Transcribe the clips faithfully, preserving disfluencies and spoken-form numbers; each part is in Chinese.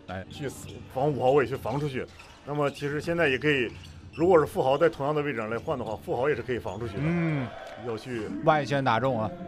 哎， 去防五号位去防出去。那么其实现在也可以，如果是富豪在同样的位置上来换的话，富豪也是可以防出去的。 嗯， 要去外线打中啊。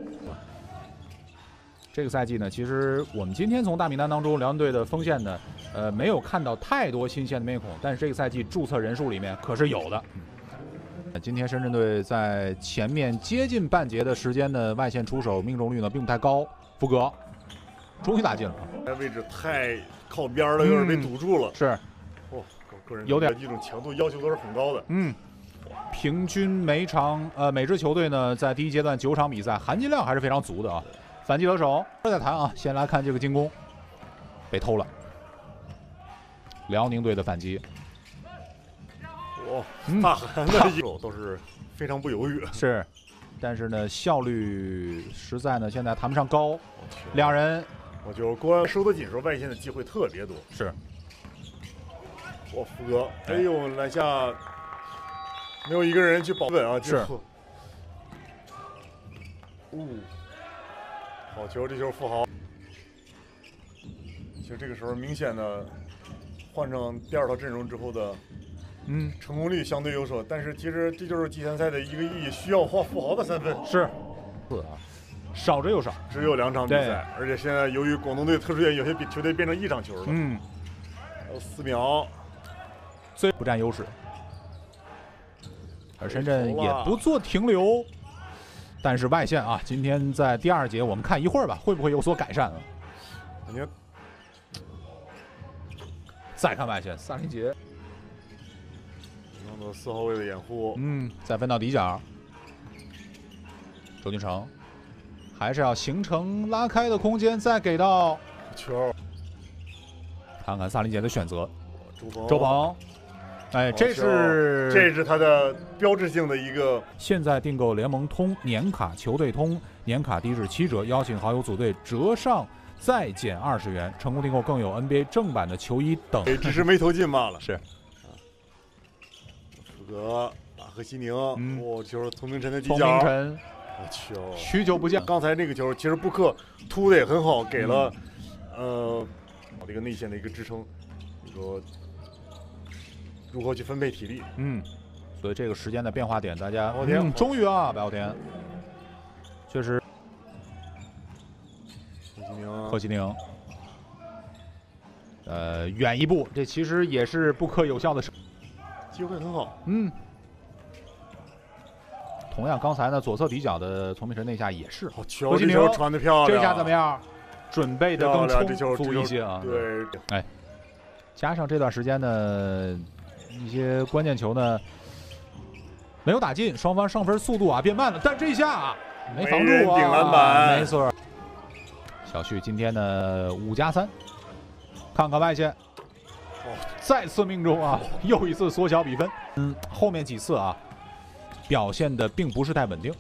这个赛季呢，其实我们今天从大名单当中，辽宁队的锋线呢，呃，没有看到太多新鲜的面孔，但是这个赛季注册人数里面可是有的。今天深圳队在前面接近半节的时间呢，外线出手命中率呢并不太高。福格终于打进了， 这位置太靠边了，有点被堵住了。 嗯、是， 哦，个人有点这种强度要求都是很高的。 嗯。平均每场呃每支球队呢，在第一阶段九场比赛含金量还是非常足的啊。反击得手，再谈啊。先来看这个进攻，被偷了。辽宁队的反击， 哇，大韩的一手都是非常不犹豫。 是，但是呢，效率实在呢现在谈不上高。两人， 我就郭安收得紧时候，外线的机会特别多。 是， 哇，福格，哎呦，篮下没有一个人去保稳啊， 是。 哦，好球，这球富豪。其实这个时候明显的换上第二套阵容之后的， 嗯， 成功率相对有所，但是其实这就是季前赛的一个意义，需要画富豪的三分。 是，是啊，少之又少， 只有两场比赛，而且现在由于广东队特殊原因，有些比球队变成一场球了。 嗯， 还有四秒， 最不占优势，而深圳也不做停留。但是外线啊，今天在第二节我们看一会儿吧，会不会有所改善啊？ 感觉。 再看外线，萨林杰， 弄到四号位的掩护， 嗯，再分到底角，周金成，还是要形成拉开的空间，再给到球。 看看萨林杰的选择， 周鹏， 周鹏。哎，这是这是他的标志性的一个。 现在订购联盟通年卡、球队通年卡低至七折，邀请好友组队折上再减二十元。成功订购更有 N B A 正版的球衣等。 只是没投进罢了。 是。 福格、马赫西宁， 嗯， 哇，球从明晨的底角。 从明晨， 我去， 许久不见。 刚才那个球，其实布克突的也很好，给了、嗯、呃这个内线的一个支撑，一个。如何去分配体力？ 嗯，所以这个时间的变化点，大家白天、 嗯、终于啊，白傲天，确实。 贺西宁， 贺西宁，呃，远一步，这其实也是不可有效的。 机会很好。 嗯。同样，刚才呢，左侧底角的从明晨那下也是。 好球，这球传的漂亮。 这下怎么样？准备的更充足一些啊。 对。 哎，加上这段时间呢。一些关键球呢没有打进，双方上分速度啊变慢了，但这一下、啊、没防住啊， 顶篮板， 没错。小旭今天呢五加三，看看外线，哦，再次命中啊，又一次缩小比分。嗯，后面几次啊表现的并不是太稳定。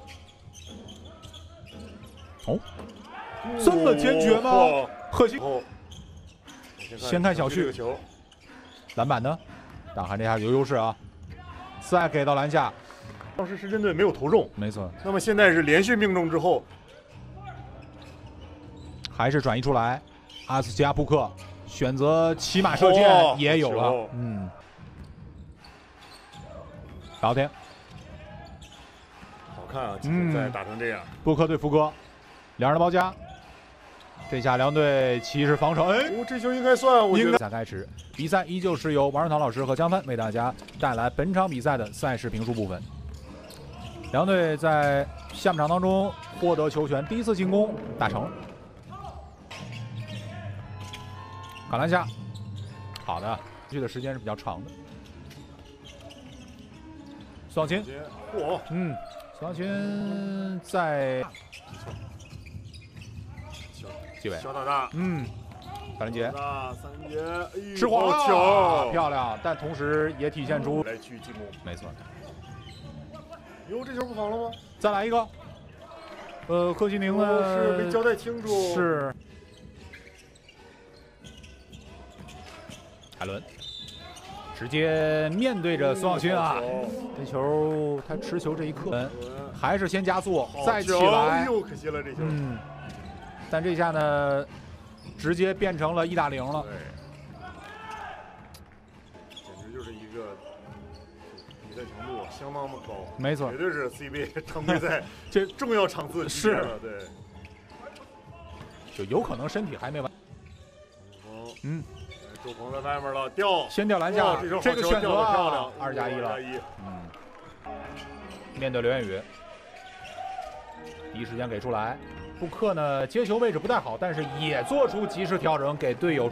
哦，这么坚决吗？ 哦、 贺西， 哦、 先看小旭，篮板呢？大韩这下有优势啊，再给到篮下。 当时深圳队没有投中， 没错。 那么现在是连续命中之后， 还是转移出来。阿斯加布克选择骑马射箭也有了，哦、嗯。白傲天， 好看啊！现在打成这样， 嗯、布克对福格，两人的包夹。这下辽队骑士防守，哎， 哦，这球应该算。我觉得。 比赛开始，比赛依旧是由王润堂老师和江帆为大家带来本场比赛的赛事评述部分。辽队在下半场当中获得球权，第一次进攻打成了。卡篮下，好的，去的时间是比较长的。宋小琴， 嚯， 嗯，宋小琴在。机会， 小打大， 嗯，三连杰， 三连杰， 是滑球， 漂亮，但同时也体现出来去进攻， 没错。 哟，这球不防了吗？ 再来一个，呃，贺西宁呢、 哦、是没交代清楚， 是海伦直接面对着孙晓鑫啊，这球他持球这一刻，还是先加速再起来， 又可惜了这球。 嗯。但这下呢，直接变成了一打零了。 就是一个比赛强度相当的高， 没错， 绝对是 C B A 常规赛这重要场次是了，对， 就有可能身体还没完。嗯， 周鹏在外面了，吊， 先吊篮下， 这, 这个选择漂亮， 二加一了。 一嗯，面对刘彦宇，第一时间给出来。布克呢，接球位置不太好，但是也做出及时调整，给队友。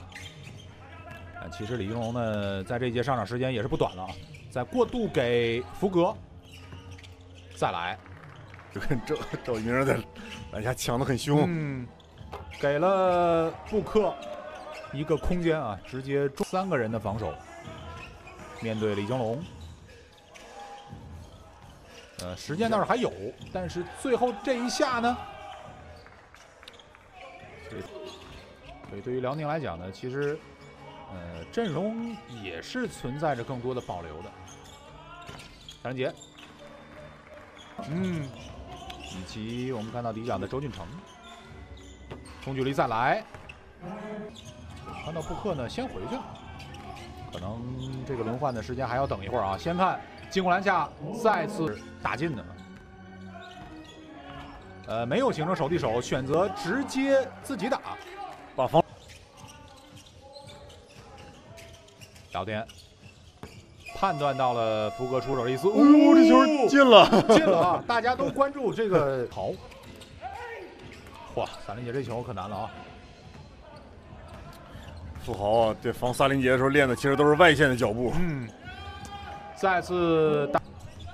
其实李金龙呢，在这一届上场时间也是不短了啊。再过渡给福格，再来， 就跟赵赵一鸣在篮下抢得很凶。 嗯，给了布克一个空间啊，直接中三个人的防守。面对李金龙，呃，时间倒是还有，但是最后这一下呢？所以对于辽宁来讲呢，其实呃阵容也是存在着更多的保留的。张仁杰，嗯，以及我们看到底角的周俊成，中距离再来，看到布克呢先回去了，可能这个轮换的时间还要等一会儿啊。先看进攻篮下再次打进的，呃，没有形成手递手，选择直接自己打。 把防聊天判断到了福格出手的意思， 哦，这球进了， 进了啊！大家都关注这个好，哇，萨林杰这球可难了啊！ 富豪啊，对防萨林杰的时候练的其实都是外线的脚步。 嗯，再次打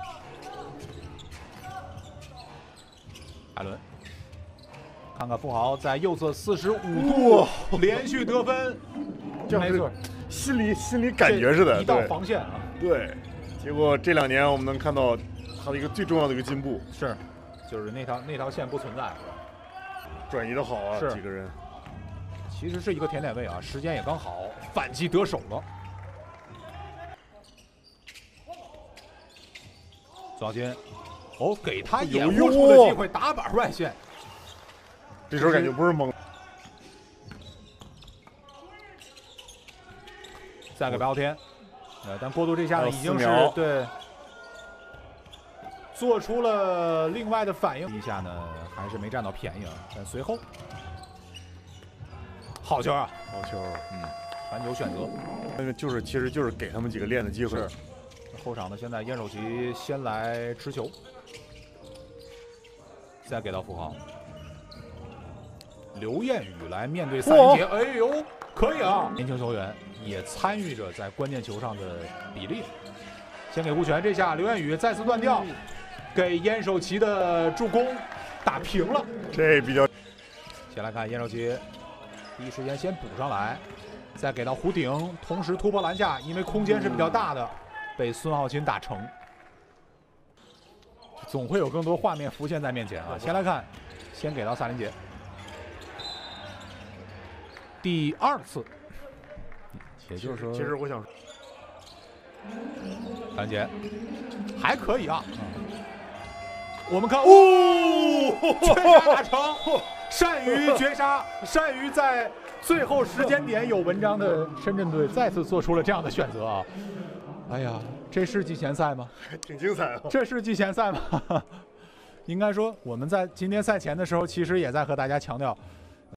艾伦。看看富豪在右侧四十五度连续得分， 这没错，心里心里感觉似的， 一道防线啊。 对，结果这两年我们能看到他的一个最重要的一个进步是，就是那条那条线不存在， 转移的好啊， 是几个人， 其实是一个甜点位啊，时间也刚好，反击得手了。左小金，哦，给他掩护出的机会，打板外线。 这时候感觉不是懵。 再给白昊天，呃，但过渡这下呢已经是对，做出了另外的反应。一下呢还是没占到便宜啊，但随后好球啊， 好球， 嗯，反有选择， 那个就是其实就是给他们几个练的机会。 是，后场呢现在燕首奇先来持球，再给到富豪。刘彦宇来面对萨林杰，哎呦，可以啊！年轻球员也参与着在关键球上的比例。先给吴权，这下刘彦宇再次断掉，给燕首奇的助攻打平了。 这比较。 先来看燕首奇，第一时间先补上来，再给到弧顶，同时突破篮下，因为空间是比较大的，被孙浩钦打成。总会有更多画面浮现在面前啊！先来看，先给到萨林杰。第二次，也就是说， 其实我想， 兰杰还可以啊。我们看，哦，绝杀打成，善于绝杀，善于在最后时间点有文章的深圳队再次做出了这样的选择啊！哎呀，这是季前赛吗？ 挺精彩啊！ 这是季前赛吗？应该说，我们在今天赛前的时候，其实也在和大家强调。